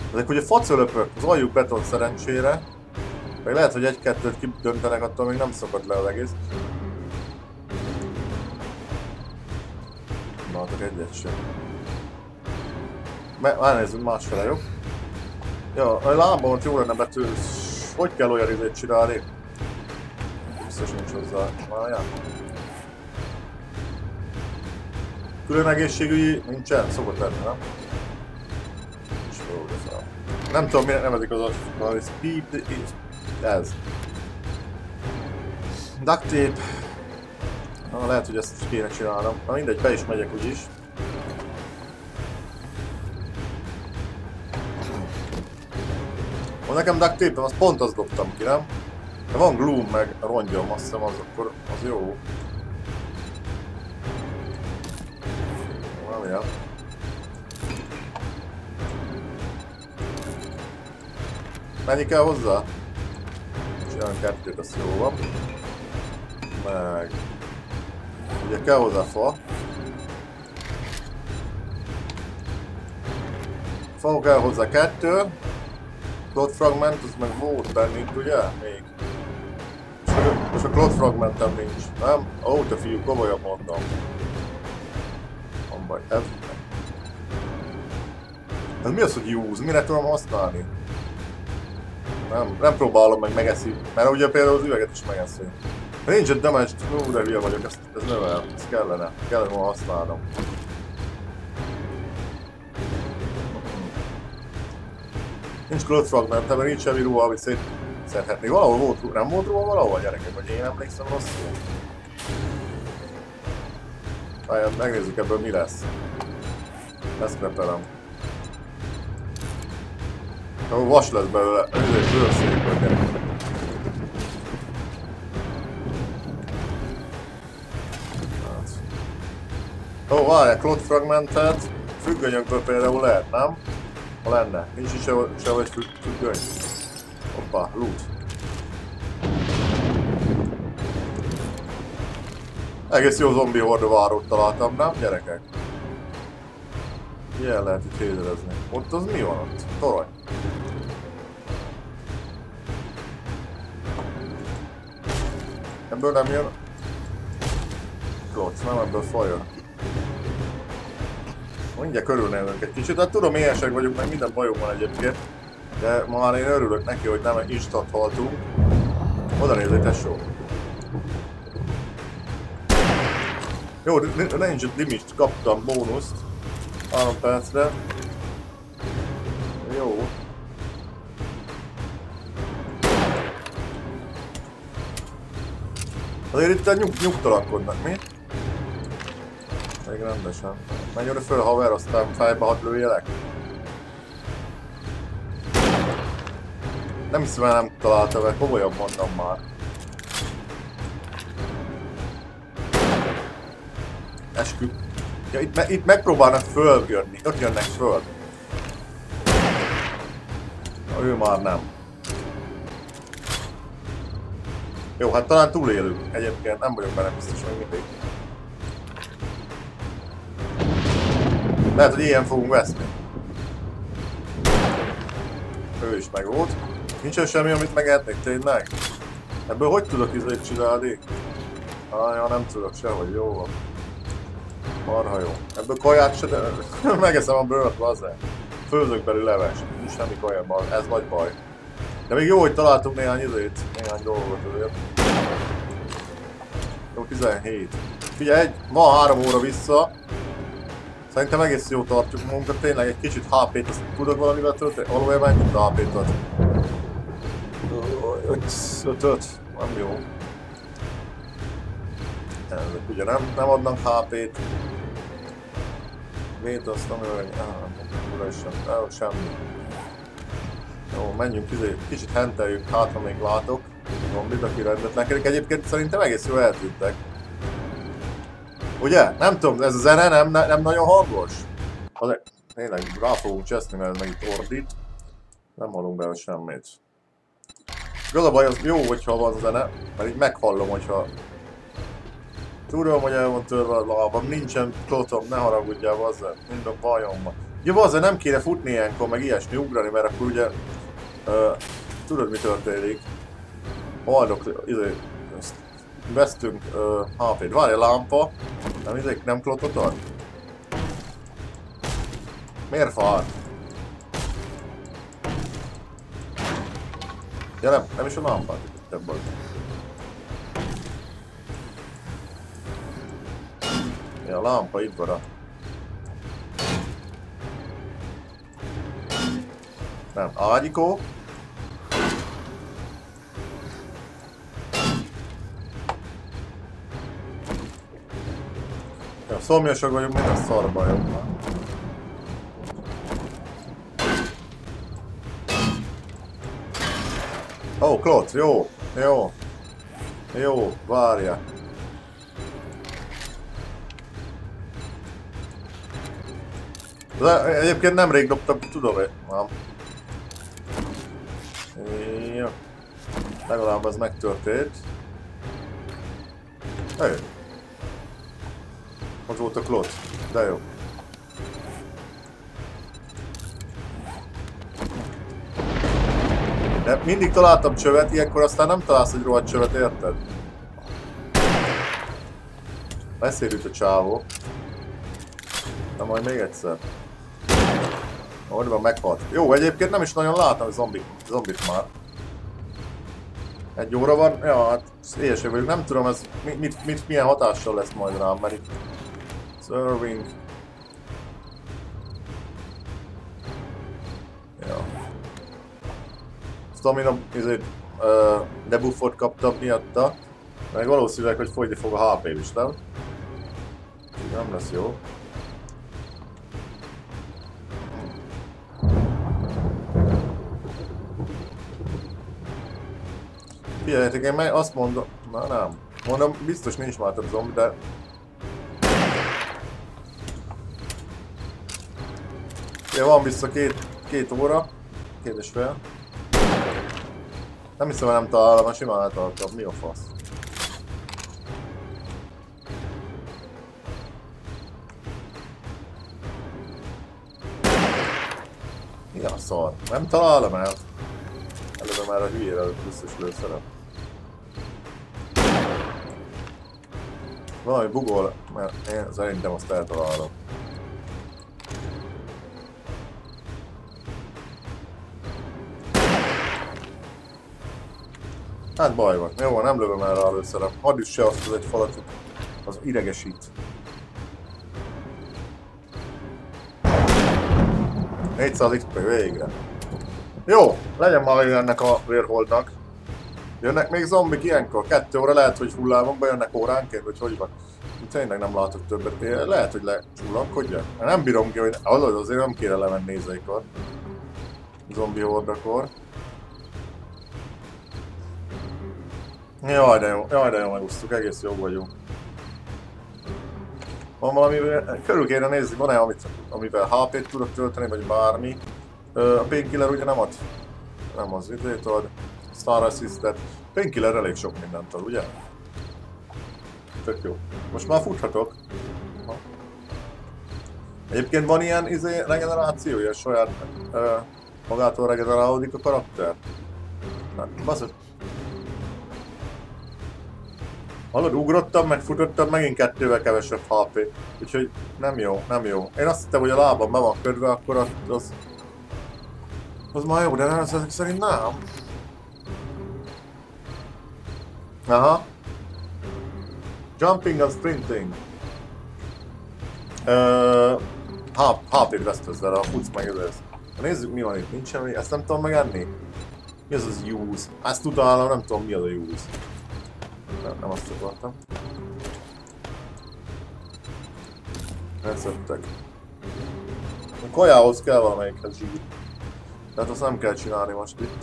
Ezek ugye facölöpök, az aljuk beton szerencsére. Meg lehet, hogy egy-kettőt kidöntenek, attól még nem szokott le az egész. Na, akkor egyet sem. Már nézzünk másfele, jó? Ja, a lábamot jó lenne betűz. Hogy kell olyan izét csinálni? Biztos nincs hozzá. Várjál. Külön egészségügyi nincsen? Szokott lenni, nem? Nem tudom, miért nevezik az a speed... Ez. Duct tape. Na, lehet, hogy ezt kéne csinálnom. Na mindegy, be is megyek úgyis. Ha nekem duct tape-em, azt pont azt dobtam ki, nem? De van gloom meg rongyom, azt hiszem az akkor az jó. Várjál. Mennyi kell hozzá? Csinálom kettőt, az jó van. Meg... Ugye kell hozzá fa. Fa kell hozzá kettő. Cloth fragment, az meg volt bennünk, ugye? Még. És a cloth fragmentem nincs, nem? Ó, te fiú, komolyan mondom. Van baj, ez... Ez mi az, hogy use? Mire tudom használni? Nem, nem próbálom meg megeszi, mert ugye például az üveget is megeszi. Ranged damage, no, de hülye vagyok, ez, ez növel, ez kellene, kellene volna használnom. Nincs cloth fragment, mert nincs semmi ruha, amit szedhetni. Valahol volt ruha, nem volt ruha valahol, gyerekek, vagy én emlékszem rosszul. Várjál, megnézzük ebből mi lesz. Ezt repelem. Ó, vas lesz belőle, ez egy bőrszékből gyerekek. Ó, várjál, cloth fragmentet, függönyökből például lehet, nem? Ha lenne, nincs is sehol, sehol egy függöny. Hoppá, loot. Egész jó zombi hordovárót találtam, nem gyerekek? Ilyen lehet itt hézerezni. Ott az mi van ott? Torony. Ebből nem jön... Klotz, nem ebből fajön. Mindjárt körülnézünk egy kicsit, hát tudom, éhesek vagyok, meg minden bajom van egyébként. De ma már én örülök neki, hogy nem egy instant haltunk. Oda nézzél, tesó. Jó, nincs dimist, kaptam bónuszt. három percre. Jó. Azért itt nyug, nyugtalankodnak, mi? Még rendesen. Menj oda föl, haver, aztán fejbe hat lőjelek. Nem hiszem, el nem találtam, mert komolyan mondom már. Eskü. Ja, itt, me itt megpróbálnak följönni, ott jönnek föl. Na, ő már nem. Jó, hát talán túlélünk. Egyébként nem vagyok benne biztos még mindig. Lehet, hogy ilyen fogunk veszni. Ő is meg volt. Nincsen semmi, amit megehetnék tényleg? Ebből hogy tudok izét csinálni? Ah, ja, nem tudok sehogy, jó van. Marha jó. Ebből kaját se, de megeszem a bőrt, azért. Főzök belül levest. Nincs semmi kajában, ez nagy baj. De még jó, hogy találtunk néhány izét, néhány dolgot azért. Jó, tizenhét. Figyelj, egy, van három óra vissza. Szerintem egész jó tartjuk magunkat, tényleg egy kicsit há pét, azt tudok valamivel tölteni? Valójában mennyit a há pét ad? öt öt, nem jó. Ezek ugye nem, nem adnak há pét. Vét azt nem olyan, ah, sem, semmi. Jó, menjünk izé, kicsit henteljük, hát ha még látok. Zombit, aki rendetlenkedik. Egyébként szerintem egész jól eltűntek. Ugye? Nem tudom, ez a zene nem, nem nagyon hangos? Azért tényleg rá fogunk cseszni, mert ez meg itt ordít. Nem hallunk bele semmit. Az a baj, az jó, hogyha van zene, mert így meghallom, hogyha... Tudom, hogy el van törve a lábam, nincsen klotom, ne haragudjál, azért. Mind a bajom van. Jó, azért nem kéne futni ilyenkor, meg ilyesmi, ugrani, mert akkor ugye... Uh, tudod mi történik? Haldok, izé... Vesztünk uh, há pét. Várj, a lámpa. Nem, izé, nem klotot ad? Miért fal? Ja nem, nem is a lámpát ütöttem be. Ja, a lámpa itt van. Nem, ágyikó. Ja, szomjasak vagyunk, minden szarba jó. Ó, oh, Klot, jó, jó, jó, várja. De egyébként nemrég dobtam, tudom én, nem. Jó. Legalább ez megtörtént. Hé. Ott volt a Klot, de jó. De mindig találtam csövet, ilyenkor aztán nem találsz egy rohadt csövet, érted? Leszérült a csávó. Na majd még egyszer. Hogy van, meghalt. Jó, egyébként nem is nagyon látom a zombit, zombit már. Egy óra van? Ja, hát éhesek vagyok. Nem tudom, ez mit, mit, mit, milyen hatással lesz majd rám, mert itt... Serving... Ja. Stamina, ezért uh, debuffot kaptam miatta. Meg valószínűleg, hogy fogyni fog a há pé is, nem? Nem lesz jó. Figyeljetek, én meg azt mondom... Na nem. Mondom, biztos nincs már több zombi, de... Ja, van vissza két, két óra. Két és fél. Nem hiszem, hogy nem találom, mert simán eltaláltam. Mi a fasz? Mi a szar? Nem találom el. Előbb már a hülyére biztos lőszerem. Valami bugol, mert én szerintem azt eltalálom. Hát baj van. Jó van, nem lövöm el rá a lőszerem. Hadd is se azt az egy falat, az idegesít. négyszáz iksz pé végre. Jó, legyen már ennek a vérholdnak. Jönnek még zombik ilyenkor? Kettő óra lehet, hogy hullámon bejönnek óránként, vagy hogy van? Tényleg nem látok többet. Én lehet, hogy lecsúlankodjak. Nem bírom ki, hogy az azért nem kéne lemenni nézeikor. Zombi hordakor. Jaj de jó, jaj de jó, megúsztuk, egész jó vagyunk. Van valami, körül kéne nézni, van-e amit, amivel há pét tudok tölteni, vagy bármi. A Painkiller ugye nem ad, nem az időt ad, Star Assistet. Painkiller elég sok mindent ad, ugye? Tök jó. Most már futhatok. Ha. Egyébként van ilyen izé, regeneráció, ilyen saját uh, magától regenerálódik a karakter? Hát, baszod. Hallod, ugrottam, meg futottam, megint kettővel kevesebb há pé. Úgyhogy nem jó, nem jó. Én azt hittem, hogy a lábam be van ködve, akkor az... Az, az már jó, de nem, ezek szerint nem. Aha. Jumping and sprinting. Uh, há pét vesztesz vele, a futsz meg ez. Nézzük mi van itt, nincs semmi, ezt nem tudom megenni. Mi az az use? Ezt utálom, nem tudom mi az a use. Nem, nem azt akartam. Elszettek. A kajához kell valamelyikhez zsír. Tehát azt nem kell csinálni most itt.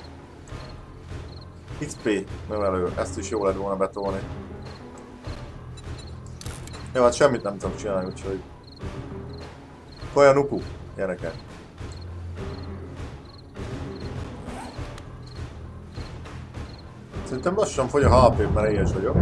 iksz pé növelő, ezt is jó lett volna betolni. Jó, hát semmit nem tudom csinálni, úgyhogy... Kaja nuku, gyerekek. Szerintem lassan fogy a há pé, mert éhes vagyok.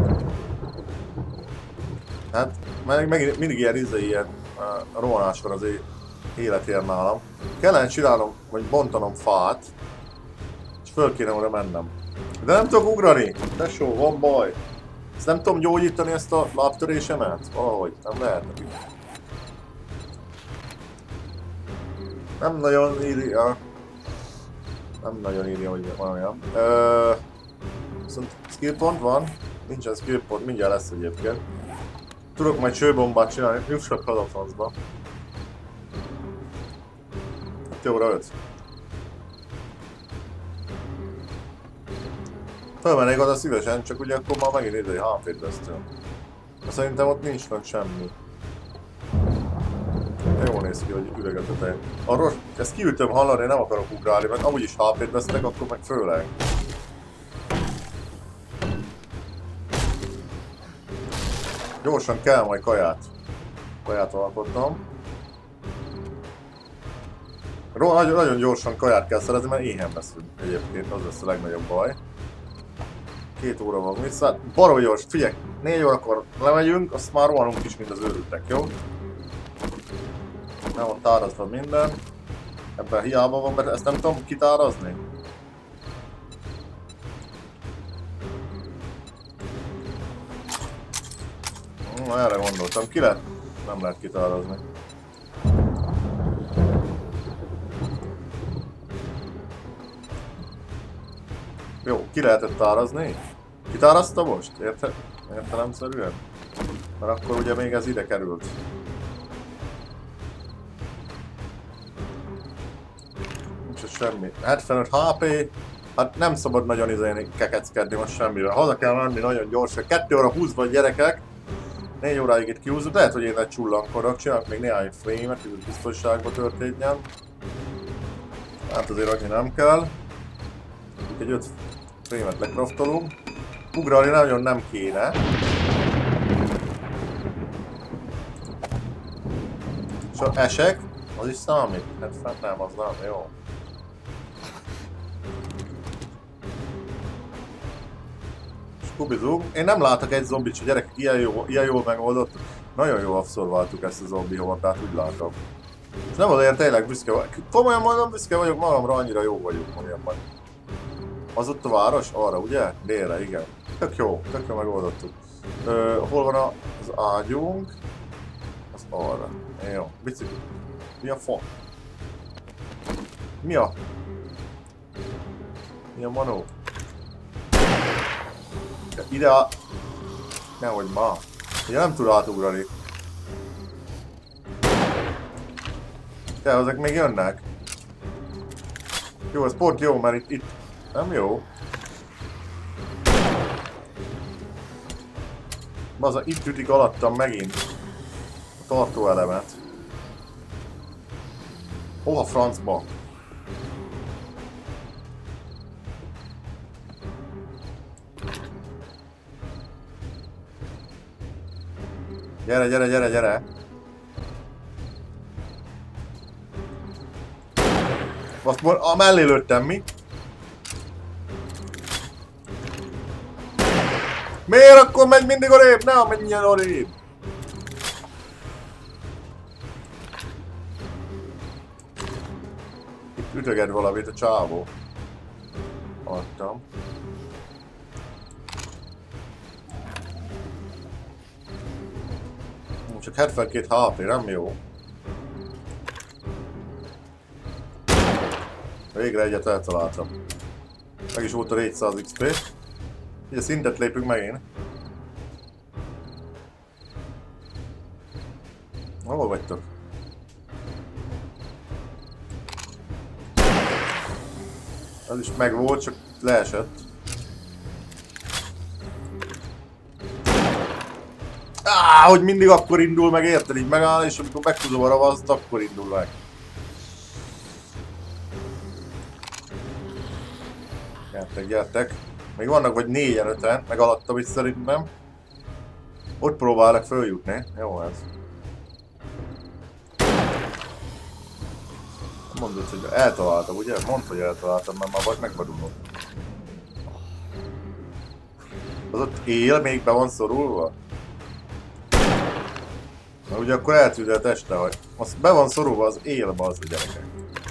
Hát, meg, meg mindig ilyen izé, ilyen uh, rohanás van azért élet ér nálam. Kellene csinálnom, vagy bontanom fát, és föl kéne oda mennem. De nem tudok ugrani! Tesó, van baj! Ezt nem tudom gyógyítani, ezt a lábtörésemet? Valahogy, nem lehet neki. Nem nagyon írja. Nem nagyon írja, hogy van olyan. Ö, viszont skill pont van. Nincsen skill pont, mindjárt lesz egyébként. Tudok majd csőbombát csinálni, jussak haza a francba. öt óra öt. Fölmennék oda szívesen, csak ugye akkor már megint idei há pét vesztünk. Szerintem ott nincs meg semmi. Jól néz ki, hogy üveget a tej. Arról, ezt kiütöm hallani, nem akarok ugrálni, mert amúgy is há pét vesztek, akkor meg főleg. Gyorsan kell majd kaját. Kaját alkotnom. Nagyon, nagyon gyorsan kaját kell szerezni, mert éhen veszünk egyébként, az lesz a legnagyobb baj. Két óra van vissza. Baroly gyors, figyelj, négy órakor lemegyünk, azt már rohanunk is, mint az őrültek, jó? Nem van tárazva minden. Ebben hiába van, mert ezt nem tudom kitárazni. Na, erre gondoltam, ki lehet? Nem lehet kitárazni. Jó, ki lehetett tárazni? Kitárazta most? Érte? Értelemszerűen? Mert akkor ugye még ez ide került. Nincs semmi. hetvenöt há pé. Hát nem szabad nagyon izélni, kekeckedni most semmivel. Haza kell menni nagyon gyorsan. kettő óra húsz vagy gyerekek. négy óráig itt kihúzunk. Lehet, hogy én egy csullankodok. Csinálok még néhány frame-et, hogy biztonságban történjen. Hát azért annyi nem kell. Egy öt frame-et lekraftolunk. Ugrani nagyon nem kéne. És ha esek, az is számít? Hát fent nem, az nem, jó. Skubizunk. Én nem látok egy zombit, hogy gyerekek, ilyen, jó, ilyen jól megoldott. Nagyon jól abszolváltuk ezt a zombi hovatát, úgy látom. És nem azért tényleg büszke vagyok. Komolyan mondom, büszke vagyok magamra, annyira jó vagyok magamban. Az ott a város? Arra, ugye? Délre, igen. Tök jó, tök jó megoldottuk. Ö, hol van a, az ágyunk? Az arra. Jó, bicikli. Mi a fa? Mi a? Mi a manó? Ide a... Nehogy ma. Ugye nem tud átugrani. De ezek még jönnek. Jó, ez pont jó, mert itt, itt nem jó. Baza, itt ütik alattam megint a tartóelemet. Hova francba? Gyere, gyere, gyere, gyere! Azt a mellé lőttem, mi? Miért akkor megy mindig odébb? Ne menjen odébb! Itt ütöged valamit a csávó. Adtam. Csak hetvenkét há pé, nem jó. Végre egyet eltaláltam. Meg is volt a négyszáz iksz pé. Ugye szintet lépünk megint. Hol vagytok? Ez is meg volt, csak leesett. Áh, hogy mindig akkor indul meg, érted? Így megáll, és amikor meghúzom a ravaszt, akkor indul meg. Gyertek, gyertek. Még vannak vagy négyen, öten, meg alattam is szerintem. Ott próbálok följutni. Jó ez. Mondod, hogy eltaláltam, ugye? Mondd, hogy eltaláltam, mert már vagy megvadulok. Az ott él, még be van szorulva? Na ugye akkor eltűnt este, hogy az be van szorulva az élbe az a gyerekek.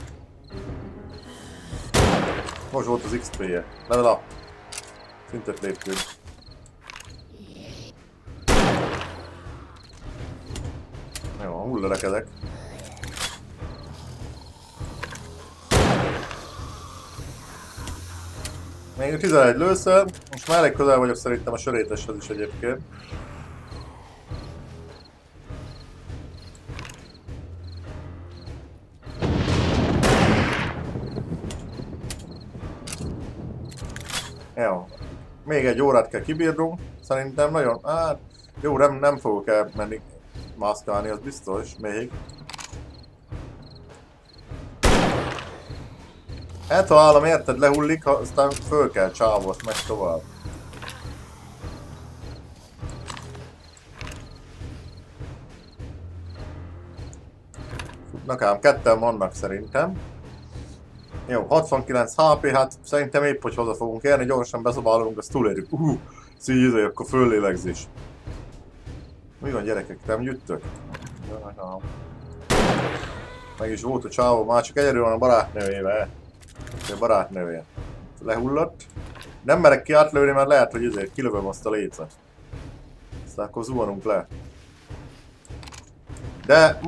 Most volt az iksz pé-je. Level up. Szintet léptünk. Jó, hullalekedek. Még tizenegy lőszer, most már elég közel vagyok szerintem a söréteshez is egyébként. Jó. Még egy órát kell kibírnunk, szerintem nagyon, hát jó, nem, nem fogok elmenni maszkálni, az biztos, még. Eltalálom, érted, lehullik, aztán föl kell csávot, meg tovább. Futnak ám, ketten vannak szerintem. Jó, hatvankilenc há pé, hát szerintem épp, hogy haza fogunk érni, gyorsan bezabálunk, azt túlérjük. Uh, szíjzé, akkor föllélegzés. Mi van gyerekek, nem gyűjtök? Meg is volt a csávó, már csak egyedül van a barátnőjével. A barátnője. Lehullott. Nem merek ki átlőni, mert lehet, hogy ezért kilövöm azt a lécet. Aztán akkor zuhanunk le. De...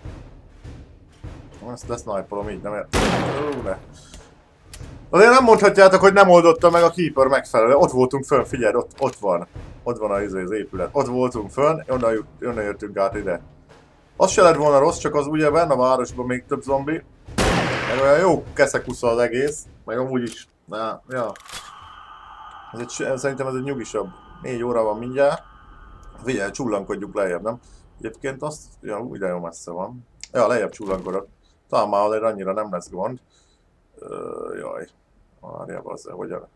Ezt lesznájpolom így, nem ért. Ó, ne. Azért nem mondhatjátok, hogy nem oldotta meg a Keeper megfelelő. Ott voltunk fönn, figyelj, ott, ott van. Ott van az, az épület. Ott voltunk fönn, onnan, onnan jöttünk át ide. Az se lett volna rossz, csak az ugye benne a városban még több zombi. Meg olyan jó keszekusza az egész. Meg amúgy is. Na, ja. Ez egy, szerintem ez egy nyugisabb. négy óra van mindjárt. Figyelj, csullankodjuk lejjebb, nem? Egyébként azt... Ja, úgy de jó messze van. Ja, lejjebb csullankodok. Talán már azért annyira nem lesz gond. Uh, jaj. Várjál, bazze, hogyan?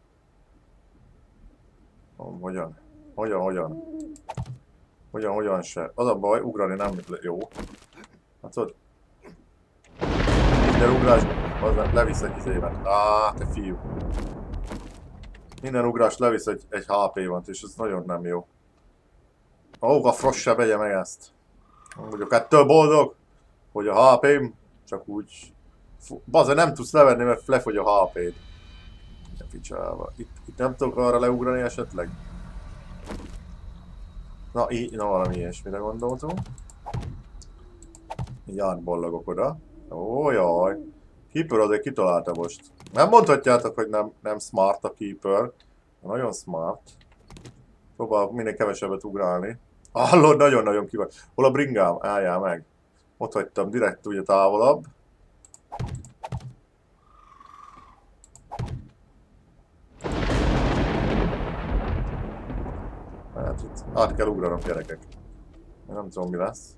Hogyan? Hogyan, hogyan? Hogyan, hogyan se. Az a baj, ugrani nem jó. Hát tudod? Minden ugrás, az levisz egy izémet. Á, te fiú. Minden ugrás levisz egy, egy há pé-vat, és ez nagyon nem jó. Ó, a frost se vegye meg ezt. Mondjuk ettől boldog, hogy a há pém csak úgy... Bazza, nem tudsz levenni, mert lefogy a há pé-d. Ficsába. Itt, itt nem tudok arra leugrani esetleg? Na, így, na valami ilyesmire gondoltunk. Így átballagok oda. Ó, jaj. Keeper azért kitalálta most. Nem mondhatjátok, hogy nem, nem smart a Keeper. Nagyon smart. Próbálok minél kevesebbet ugrálni. Hallod, nagyon-nagyon kivel. Hol a bringám? Álljál meg. Ott hagytam, direkt ugye távolabb. Hát itt át kell ugranom, gyerekek. Nem tudom, mi lesz.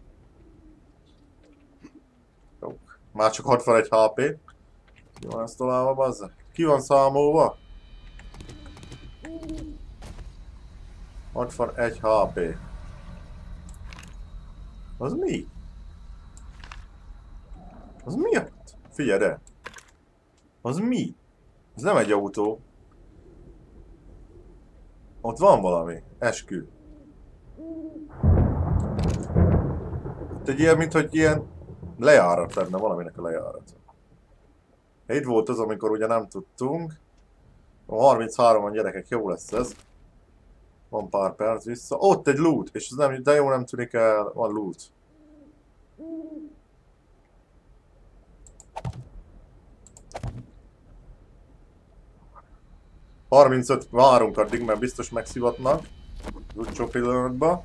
Jó. Már csak hatvanegy há pé. Ki van ezt találva, bazza? Ki van számolva? hatvanegy há pé. Az mi? Az mi? Figyelj de! Az mi? Ez nem egy autó. Ott van valami. Eskü. Itt egy ilyen, mint hogy ilyen lejárat lenne, valaminek a lejárat. Itt volt az, amikor ugye nem tudtunk. harminchárom gyerekek, jó lesz ez. Van pár perc vissza. Ott egy loot, és ez nem, de jó nem tűnik el, van loot. harmincöt várunk addig, mert biztos megszivatnak. Utcsó pillanatban.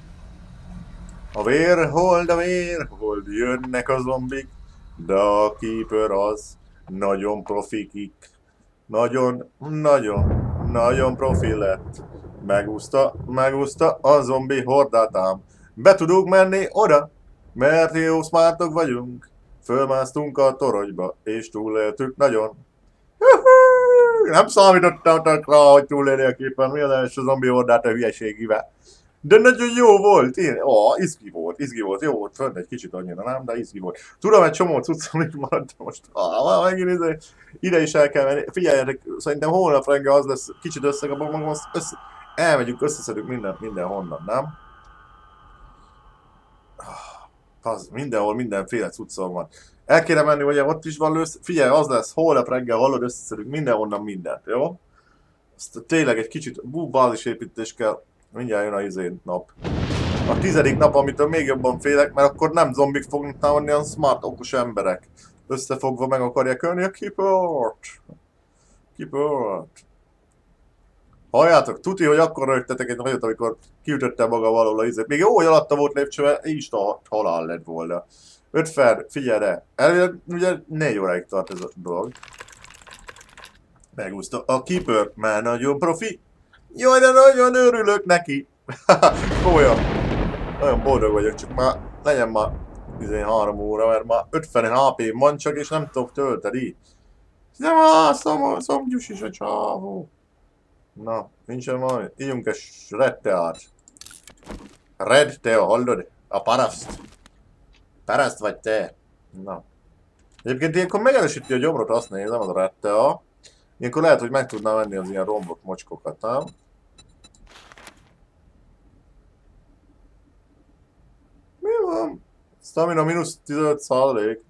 A vérhold, a vérhold, jönnek a zombik, de a Keeper az nagyon profikik. Nagyon, nagyon, nagyon profi lett. Megúszta, megúszta a zombi hordát ám. Be tudunk menni oda, mert jó smartok vagyunk. Fölmásztunk a toronyba, és túléltük nagyon. Nem számítottam rá, hogy túlélni a képen, mi az első zombi hordát a hülyeségivel. De nagyon jó volt, én, ó, izgi volt, izgi volt, jó volt, fönt egy kicsit annyira nem, de izgi volt. Tudom, egy csomó cuccom itt maradt, most ah, megint ide, ide is el kell menni. Figyeljetek, szerintem holnap reggel az lesz, kicsit összekapom magam, össze, elmegyünk, összeszedünk minden, mindenhonnan, nem? Az, mindenhol mindenféle cuccon van. El kéne menni, hogy ott is van lősz. Figyelj, az lesz, holnap reggel hallod, összeszedünk mindenhonnan mindent, jó? Azt tényleg egy kicsit, bú, bázisépítés kell. Mindjárt jön a izén nap. A tizedik nap, amitől még jobban félek, mert akkor nem zombik fognak támadni, olyan smart, okos emberek. Összefogva meg akarják ölni a Keepert. Keepert. Halljátok, tuti, hogy akkor rögtetek egy nagyot, amikor kiütötte maga valahol a izét. Még jó, hogy alatta volt lépcsővel, így is a halál lett volna. ötven, figyelj rá. Elvileg ugye négy óráig tart ez a dolog. Megúszta. A Keeper már nagyon profi. Jaj, de nagyon örülök neki. Olyan. Nagyon boldog vagyok, csak már legyen már tizenhárom óra, mert már ötven há pé van csak, és nem tudok tölteni. De már szom, szomgyus is a csávó. Na, nincsen valami. Ígyunk egy Red Teát. Red Tea, hallod? A paraszt. Paraszt vagy te? Na. Egyébként ilyenkor megerősíti a gyomrot, azt nézem, az a Red Tea. Ilyenkor lehet, hogy meg tudnám venni az ilyen romlott mocskokat, nem? Mi van? Stamina mínusz tizenöt százalék.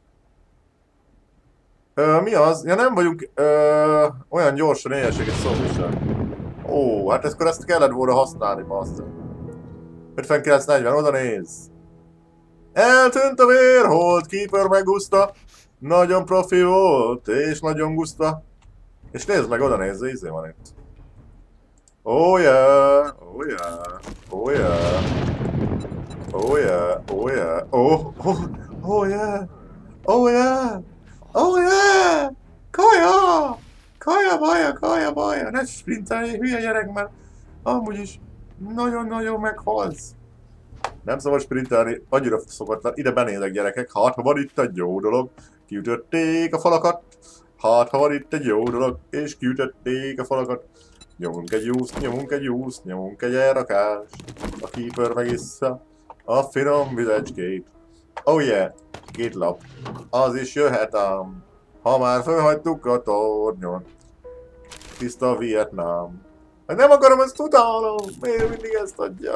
Ö, mi az? Ja, nem vagyunk ö, olyan gyorsan éjjelséget szóval. Ó, hát ezkor ezt kellett volna használni, baszta. ötvenkilenc negyven, oda néz. Eltűnt a vérhold, Keeper megúszta. Nagyon profi volt, és nagyon guszta. És nézd meg, oda nézz, izé van itt. Oh yeah, oh yeah, oh yeah. Oh yeah, oh yeah, oh, oh, oh yeah, oh yeah, oh yeah, kaja, kaja baja, kaja baja, ne sprintelj, hülye gyerek, mert amúgy is nagyon-nagyon meghalsz. Nem szabad sprintelni, annyira szokatlan, ide benézek gyerekek, hát ha van itt egy jó dolog, kiütötték a falakat, hát ha van itt egy jó dolog, és kiütötték a falakat. Nyomunk egy júszt, nyomunk egy júszt, nyomunk egy elrakást, a Keeper megissza a finom vizecskét. Oh yeah, két lap, az is jöhet ám, ha már fölhagytuk a tornyon. Tiszta Vietnám. Nem akarom, ezt utálom, miért mindig ezt adja?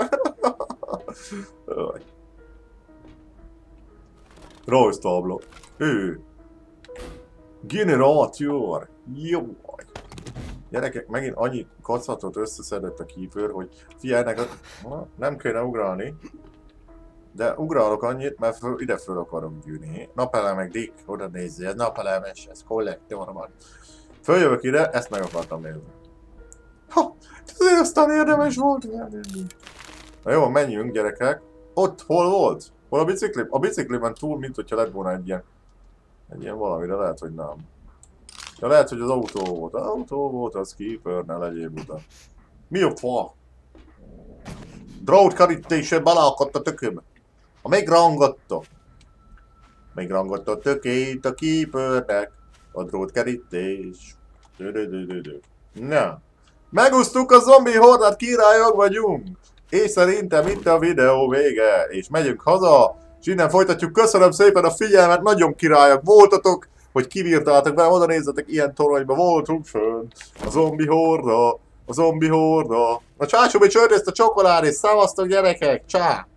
Rajztábla. Ő. Generátor. Jó. Gyerekek, megint annyi kacatot összeszedett a Keeper, hogy figyeljenek, a... nem kéne ugrálni. De ugrálok annyit, mert föl, ide föl akarok gyűni. Napelemek, Dick, oda nézzél, napelemes, ez kollektor van. Följövök ide, ezt meg akartam nézni. Ha, ez aztán érdemes volt. Na jó, menjünk gyerekek. Ott hol volt? Hol a bicikli? A bicikliben túl, mint hogyha lett volna egy ilyen... Egy ilyen valami, de lehet, hogy nem. De lehet, hogy az autó volt. Az autó volt, az Keeper, ne legyél buta. Mi a fa? Drótkerítése beleakadt a tököm. Ha megrangatta. Megrangatta a tökét a Keepernek. A drótkerítés. Na. Megúsztuk a zombi hordát, királyok vagyunk. És szerintem itt a videó vége. És megyünk haza. És innen folytatjuk. Köszönöm szépen a figyelmet. Nagyon királyok voltatok. Hogy kibírtátok be. Oda nézzetek, ilyen toronyba voltunk fönn. A zombi horda. A zombi horda. A csácsóbi csörtészt a csokoládét. Szavaztok gyerekek. Csá.